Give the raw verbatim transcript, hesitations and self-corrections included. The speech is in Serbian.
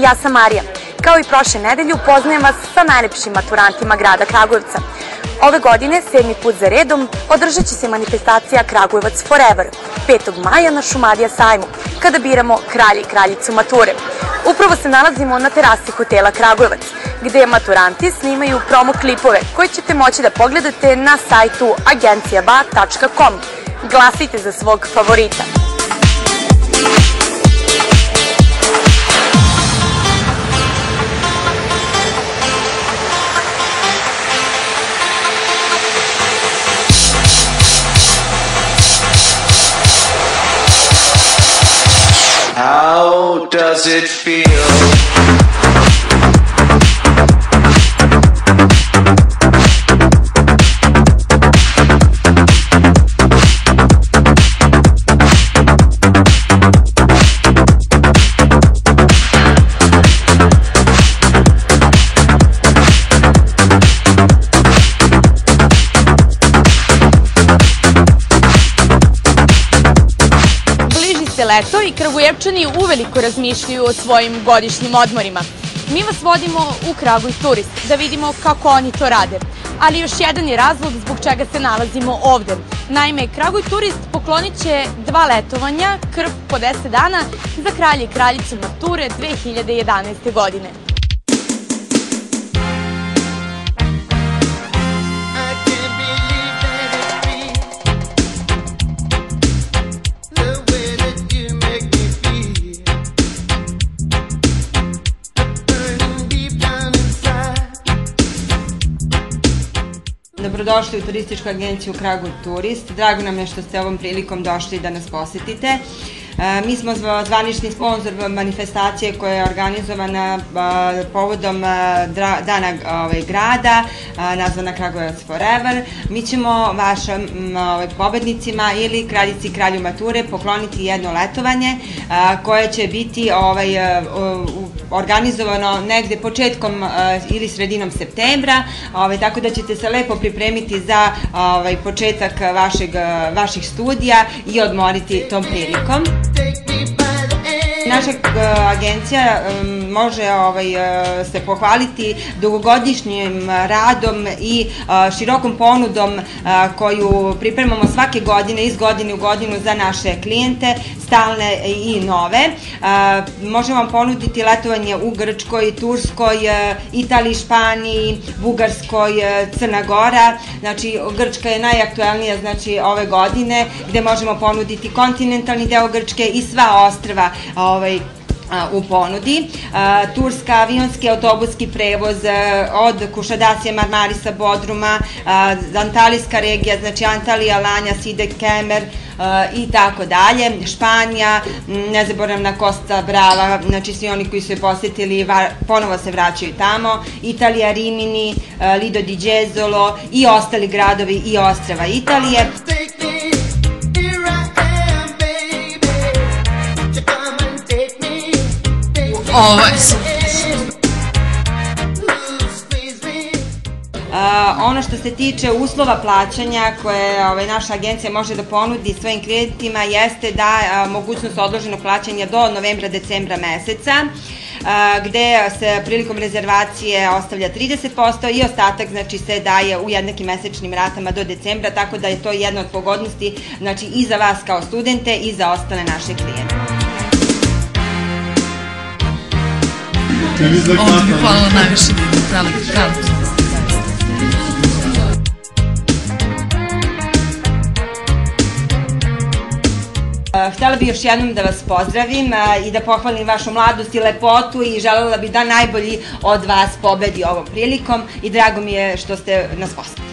ja sam Marija. Kao i prošle nedelje upoznajem vas sa najlepšim maturantima grada Kragujevca. Ove godine, sedmi put za redom, održat će se manifestacija Kragujevac Forever, petog maja na Šumadija sajmu, kada biramo kralja i kraljicu mature. Upravo se nalazimo na terasi hotela Kragujevac, gde maturanti snimaju promo klipove koje ćete moći da pogledate na sajtu agencija ba tačka com. Glasajte za svog favorita. How does it feel? Leto i Kragujevčani uveliko razmišljaju o svojim godišnjim odmorima. Mi vas vodimo u Kraguj Turist da vidimo kako oni to rade. Ali još jedan je razlog zbog čega se nalazimo ovde. Naime, Kraguj Turist poklonit će dva letovanja, krv po deset dana, za kralja i kraljicu mature dve hiljade jedanaeste. godine. Dobrodošli u turističku agenciju Kraguj Turist. Drago nam je što ste ovom prilikom došli da nas posetite. Mi smo zvanični sponsor manifestacije koja je organizovana povodom Dana grada, nazvana Kragujevac Forever. Mi ćemo vašim pobednicima ili kraljici i kralju mature pokloniti jedno letovanje koje će biti organizovano negde početkom ili sredinom septembra, tako da ćete se lepo pripremiti za početak vaših studija i odmoriti tom prilikom. Naša agencija može se pohvaliti dugogodišnjim radom i širokom ponudom koju pripremamo svake godine, iz godine u godinu za naše klijente, stalne i nove. Možemo vam ponuditi letovanje u Grčkoj, Turskoj, Italiji, Španiji, Bugarskoj, Crna Gora. Znači, Grčka je najaktuelnija ove godine, gde možemo ponuditi kontinentalni deo Grčke i sva ostrva u ponudi. Turska, avionski, autobuski prevoz od Kušadasije, Marmarisa, Bodruma, Antalijska regija, znači Antalija, Lanja, Sidek, Kemer i tako dalje. Španija, nezaboravna Costa Brava, znači svi oni koji su je posetili ponovo se vraćaju tamo. Italija, Rimini, Lido di Jesolo i ostali gradovi i ostrva Italije. Ovo je super. Ono što se tiče uslova plaćanja koje naša agencija može da ponudi svojim klijentima jeste da mogućnost odloženog plaćanja do novembra, decembra meseca, gde se prilikom rezervacije ostavlja trideset posto i ostatak se daje u jednakim mesečnim ratama do decembra, tako da je to jedna od pogodnosti i za vas kao studente i za ostale naše klijente. Ovo bi hvala najviše veliki razlog. Htela bih još jednom da vas pozdravim i da pohvalim vašu mladost i lepotu i želela bih da najbolji od vas pobedi ovom prilikom i drago mi je što ste nas posjetili.